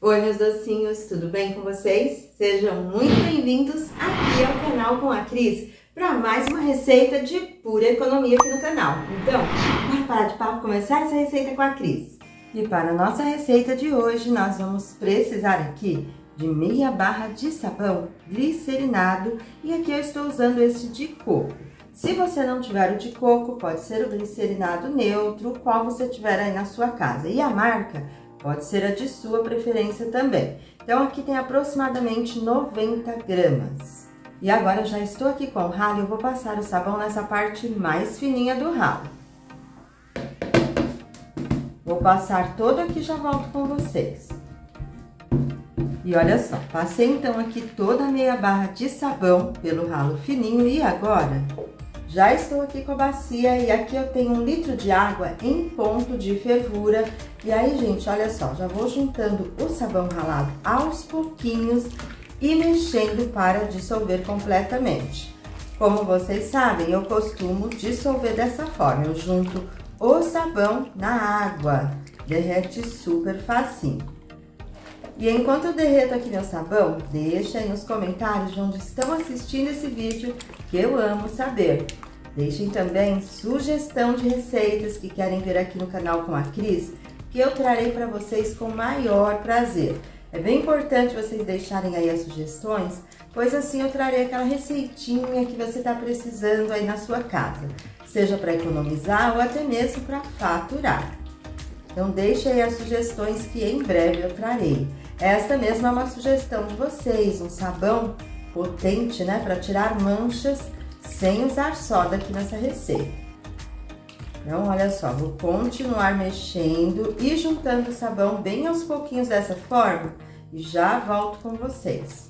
Oi, meus docinhos, tudo bem com vocês? Sejam muito bem-vindos aqui ao canal com a Cris para mais uma receita de pura economia aqui no canal. Então, bora parar de papo e começar essa receita com a Cris. E para a nossa receita de hoje, nós vamos precisar aqui de meia barra de sabão glicerinado e aqui eu estou usando este de coco. Se você não tiver o de coco, pode ser o glicerinado neutro, qual você tiver aí na sua casa. E a marca pode ser a de sua preferência também. Então, aqui tem aproximadamente 90 gramas. E agora eu já estou aqui com o ralo e eu vou passar o sabão nessa parte mais fininha do ralo. Vou passar todo aqui e já volto com vocês. E olha só, passei então aqui toda a meia barra de sabão pelo ralo fininho e agora já estou aqui com a bacia e aqui eu tenho 1 litro de água em ponto de fervura. E aí, gente, olha só, já vou juntando o sabão ralado aos pouquinhos e mexendo para dissolver completamente. Como vocês sabem, eu costumo dissolver dessa forma, eu junto o sabão na água, derrete super facinho. E enquanto eu derreto aqui meu sabão, deixa aí nos comentários de onde estão assistindo esse vídeo, que eu amo saber. Deixem também sugestão de receitas que querem ver aqui no canal com a Cris, que eu trarei para vocês com maior prazer. É bem importante vocês deixarem aí as sugestões, pois assim eu trarei aquela receitinha que você está precisando aí na sua casa, seja para economizar ou até mesmo para faturar. Então deixe aí as sugestões que em breve eu trarei. Esta mesma é uma sugestão de vocês, um sabão potente, né, para tirar manchas sem usar soda aqui nessa receita. Então, olha só, vou continuar mexendo e juntando o sabão bem aos pouquinhos dessa forma e já volto com vocês.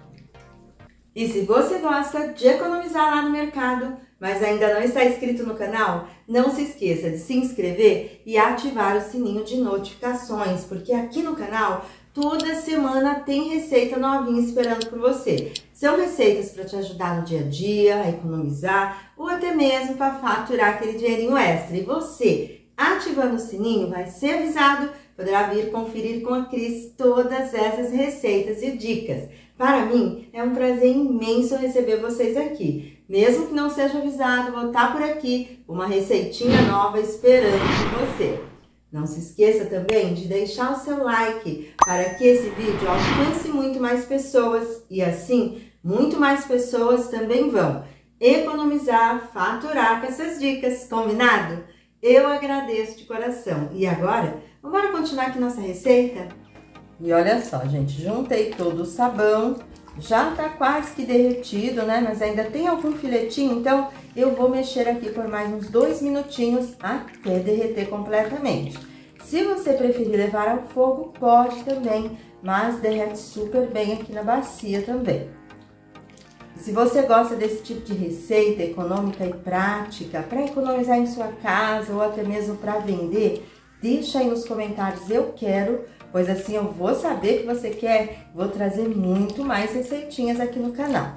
E se você gosta de economizar lá no mercado, mas ainda não está inscrito no canal, não se esqueça de se inscrever e ativar o sininho de notificações, porque aqui no canal toda semana tem receita novinha esperando por você. São receitas para te ajudar no dia a dia, a economizar ou até mesmo para faturar aquele dinheirinho extra. E você, ativando o sininho, vai ser avisado, poderá vir conferir com a Cris todas essas receitas e dicas. Para mim, é um prazer imenso receber vocês aqui. Mesmo que não seja avisado, vou estar por aqui, uma receitinha nova esperando por você. Não se esqueça também de deixar o seu like para que esse vídeo alcance muito mais pessoas e assim, muito mais pessoas também vão economizar, faturar com essas dicas, combinado? Eu agradeço de coração. E agora, vamos continuar aqui nossa receita? E olha só, gente, juntei todo o sabão, já tá quase que derretido, né? Mas ainda tem algum filetinho, então eu vou mexer aqui por mais uns 2 minutinhos até derreter completamente. Se você preferir levar ao fogo, pode também, mas derrete super bem aqui na bacia também. Se você gosta desse tipo de receita econômica e prática, para economizar em sua casa ou até mesmo para vender, deixa aí nos comentários eu quero, pois assim eu vou saber que você quer, vou trazer muito mais receitinhas aqui no canal.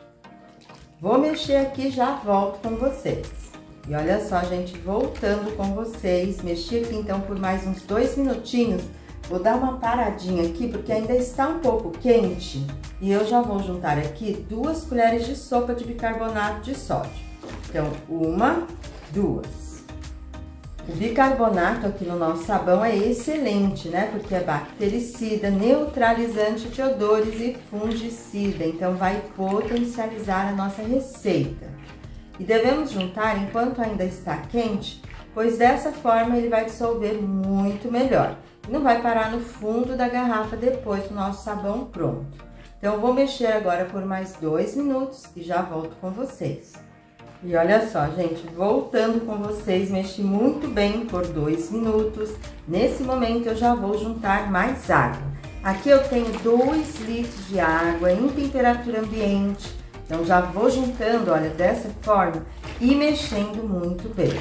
Vou mexer aqui e já volto com vocês. E olha só, gente, voltando com vocês, mexi aqui então por mais uns 2 minutinhos. Vou dar uma paradinha aqui porque ainda está um pouco quente e eu já vou juntar aqui 2 colheres de sopa de bicarbonato de sódio. Então, 1, 2. O bicarbonato aqui no nosso sabão é excelente, né? Porque é bactericida, neutralizante de odores e fungicida. Então, vai potencializar a nossa receita. E devemos juntar enquanto ainda está quente, pois dessa forma ele vai dissolver muito melhor. Não vai parar no fundo da garrafa depois do nosso sabão pronto. Então, vou mexer agora por mais 2 minutos e já volto com vocês. E olha só, gente, voltando com vocês, mexi muito bem por 2 minutos. Nesse momento, eu já vou juntar mais água. Aqui eu tenho 2 litros de água em temperatura ambiente. Então, já vou juntando, olha, dessa forma e mexendo muito bem.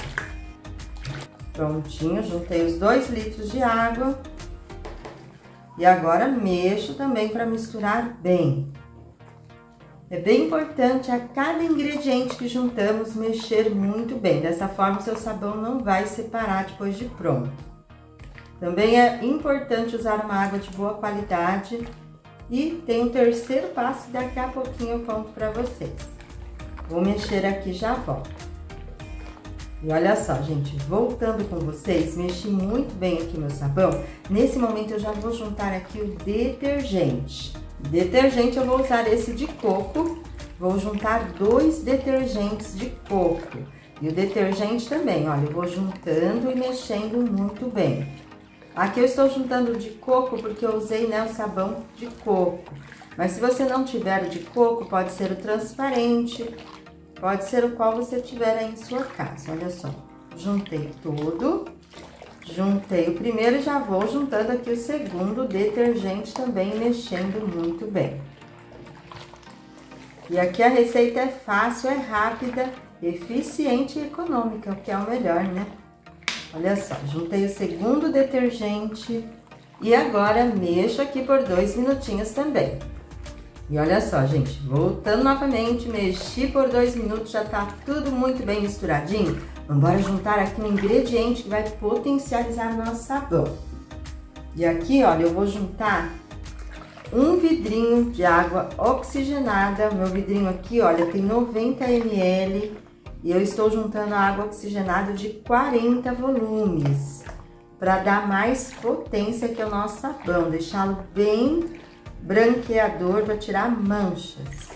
Prontinho, juntei os 2 litros de água. E agora mexo também para misturar bem. É bem importante a cada ingrediente que juntamos mexer muito bem. Dessa forma, o seu sabão não vai separar depois de pronto. Também é importante usar uma água de boa qualidade. E tem um terceiro passo, daqui a pouquinho eu conto pra vocês. Vou mexer aqui e já volto. E olha só, gente, voltando com vocês, mexi muito bem aqui meu sabão. Nesse momento eu já vou juntar aqui o detergente. Detergente eu vou usar esse de coco. Vou juntar 2 detergentes de coco. E o detergente também, olha, eu vou juntando e mexendo muito bem. Aqui eu estou juntando de coco porque eu usei, né, o sabão de coco. Mas se você não tiver o de coco, pode ser o transparente, pode ser o qual você tiver aí em sua casa. Olha só, juntei tudo, juntei o primeiro e já vou juntando aqui o segundo detergente também, mexendo muito bem. E aqui a receita é fácil, é rápida, eficiente e econômica, o que é o melhor, né? Olha só, juntei o segundo detergente e agora mexo aqui por 2 minutinhos também. E olha só, gente, voltando novamente, mexi por 2 minutos, já tá tudo muito bem misturadinho. Vamos juntar aqui um ingrediente que vai potencializar o nosso sabão. E aqui, olha, eu vou juntar um vidrinho de água oxigenada. Meu vidrinho aqui, olha, tem 90 ml. E eu estou juntando a água oxigenada de 40 volumes, para dar mais potência aqui ao nosso sabão, deixá-lo bem branqueador para tirar manchas.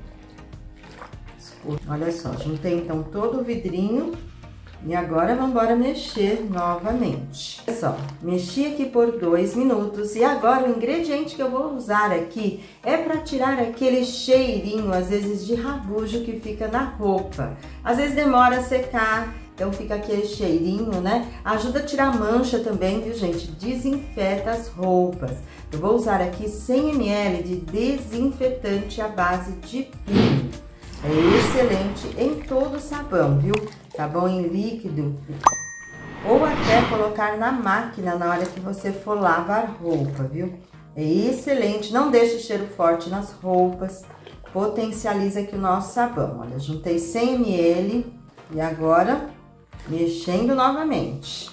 Olha só, juntei então todo o vidrinho e agora vamos embora mexer novamente. Olha só, mexi aqui por 2 minutos e agora o ingrediente que eu vou usar aqui é para tirar aquele cheirinho, às vezes de rabujo que fica na roupa. Às vezes demora a secar, então fica aquele cheirinho, né? Ajuda a tirar mancha também, viu, gente? Desinfeta as roupas. Eu vou usar aqui 100 ml de desinfetante à base de pino. É excelente em todo o sabão, viu? Sabão em líquido. Ou até colocar na máquina na hora que você for lavar roupa, viu? É excelente, não deixa cheiro forte nas roupas. Potencializa aqui o nosso sabão. Olha, juntei 100 ml e agora mexendo novamente.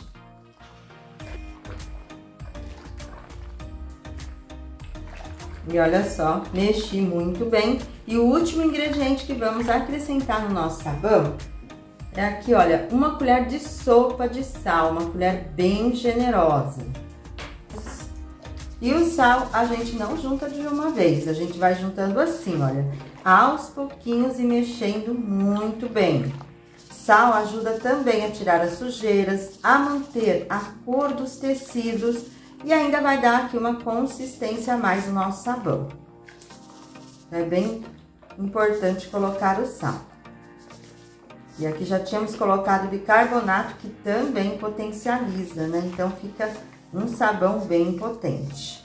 E olha só, mexi muito bem. E o último ingrediente que vamos acrescentar no nosso sabão é aqui, olha, uma colher de sopa de sal, uma colher bem generosa. E o sal a gente não junta de uma vez, a gente vai juntando assim, olha, aos pouquinhos e mexendo muito bem. Sal ajuda também a tirar as sujeiras, a manter a cor dos tecidos e ainda vai dar aqui uma consistência a mais no nosso sabão. É bem importante colocar o sal. E aqui já tínhamos colocado bicarbonato, que também potencializa, né? Então, fica um sabão bem potente.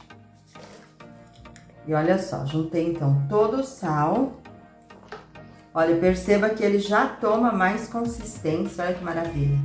E olha só, juntei então todo o sal. Olha, perceba que ele já toma mais consistência, olha que maravilha.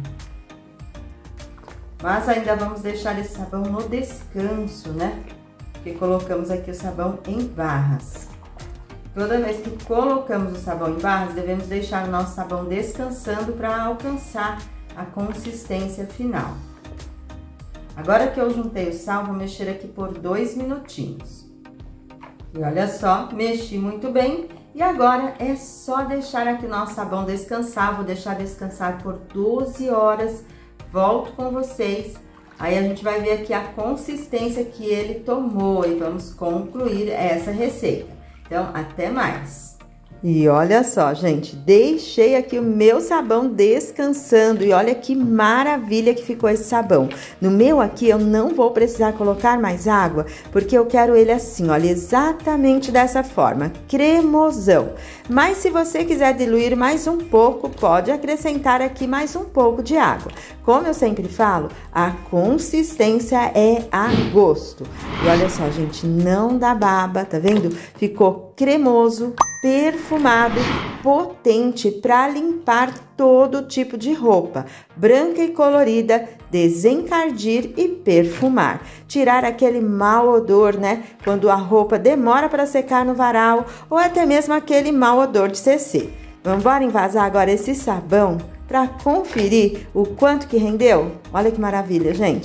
Mas ainda vamos deixar esse sabão no descanso, né? Porque colocamos aqui o sabão em barras. Toda vez que colocamos o sabão em barras, devemos deixar o nosso sabão descansando para alcançar a consistência final. Agora que eu juntei o sal, vou mexer aqui por 2 minutinhos. E olha só, mexi muito bem. E agora é só deixar aqui o nosso sabão descansar. Vou deixar descansar por 12 horas. Volto com vocês. Aí a gente vai ver aqui a consistência que ele tomou e vamos concluir essa receita. Então, até mais! E olha só, gente, deixei aqui o meu sabão descansando e olha que maravilha que ficou esse sabão. No meu aqui eu não vou precisar colocar mais água, porque eu quero ele assim, olha, exatamente dessa forma, cremosão. Mas se você quiser diluir mais um pouco, pode acrescentar aqui mais um pouco de água. Como eu sempre falo, a consistência é a gosto. E olha só, gente, não dá baba, tá vendo? Ficou cremoso, perfumado, potente para limpar todo tipo de roupa, branca e colorida, desencardir e perfumar. Tirar aquele mau odor, né? Quando a roupa demora para secar no varal ou até mesmo aquele mau odor de CC. Vamos embora envasar agora esse sabão para conferir o quanto que rendeu? Olha que maravilha, gente.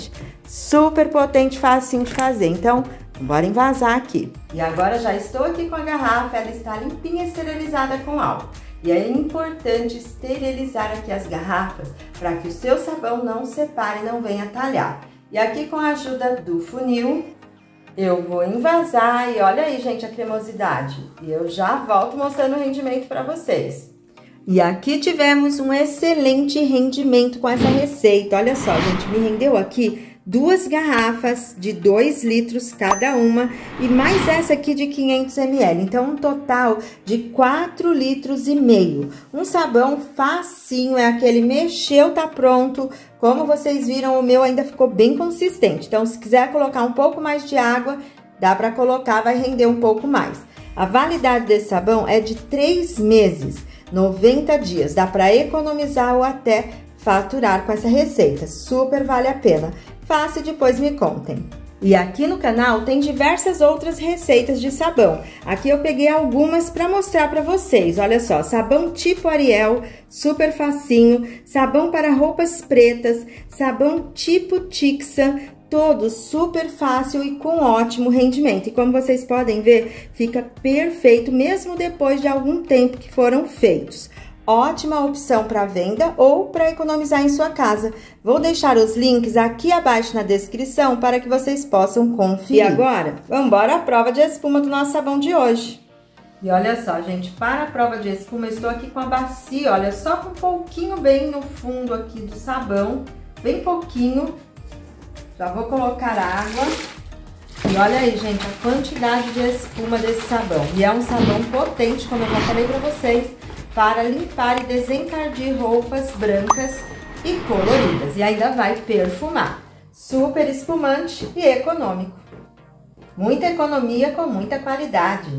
super potente, facinho de fazer. Então, bora envasar aqui. E agora já estou aqui com a garrafa, ela está limpinha e esterilizada com álcool. E é importante esterilizar aqui as garrafas para que o seu sabão não separe e não venha talhar. E aqui com a ajuda do funil, eu vou envasar e olha aí, gente, a cremosidade. E eu já volto mostrando o rendimento para vocês. E aqui tivemos um excelente rendimento com essa receita. Olha só, gente, me rendeu aqui 2 garrafas de 2 litros cada uma e mais essa aqui de 500 ml. Então, um total de 4 litros e meio. Um sabão facinho, é aquele mexeu, tá pronto. Como vocês viram, o meu ainda ficou bem consistente. Então, se quiser colocar um pouco mais de água, dá para colocar, vai render um pouco mais. A validade desse sabão é de 3 meses, 90 dias. Dá para economizar ou até faturar com essa receita. Super vale a pena. Faça e depois me contem. E aqui no canal tem diversas outras receitas de sabão. Aqui eu peguei algumas para mostrar para vocês. Olha só, sabão tipo Ariel, super facinho, sabão para roupas pretas, sabão tipo Tixa, todos super fácil e com ótimo rendimento. E como vocês podem ver, fica perfeito mesmo depois de algum tempo que foram feitos. Ótima opção para venda ou para economizar em sua casa. Vou deixar os links aqui abaixo na descrição para que vocês possam conferir. E agora, vamos embora à prova de espuma do nosso sabão de hoje. E olha só, gente, para a prova de espuma, eu estou aqui com a bacia, olha, só com um pouquinho bem no fundo aqui do sabão, bem pouquinho. Já vou colocar água. E olha aí, gente, a quantidade de espuma desse sabão. E é um sabão potente, como eu já falei para vocês, para limpar e desencardir roupas brancas e coloridas. E ainda vai perfumar. Super espumante e econômico. Muita economia com muita qualidade.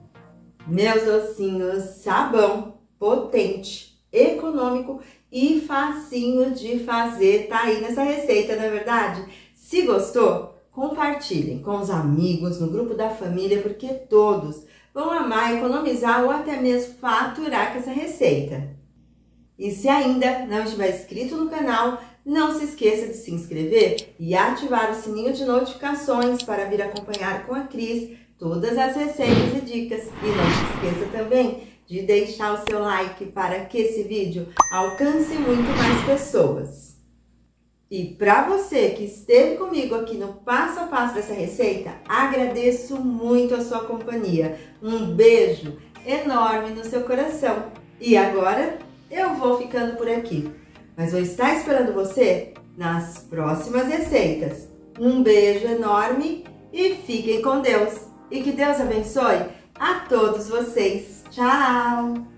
Meus docinhos, sabão potente, econômico e facinho de fazer. Tá aí nessa receita, não é verdade? Se gostou, compartilhem com os amigos, no grupo da família, porque todos vão amar, economizar ou até mesmo faturar com essa receita. E se ainda não estiver inscrito no canal, não se esqueça de se inscrever e ativar o sininho de notificações para vir acompanhar com a Cris todas as receitas e dicas. E não se esqueça também de deixar o seu like para que esse vídeo alcance muito mais pessoas. E para você que esteve comigo aqui no passo a passo dessa receita, agradeço muito a sua companhia. Um beijo enorme no seu coração. E agora eu vou ficando por aqui, mas vou estar esperando você nas próximas receitas. Um beijo enorme e fiquem com Deus. E que Deus abençoe a todos vocês. Tchau!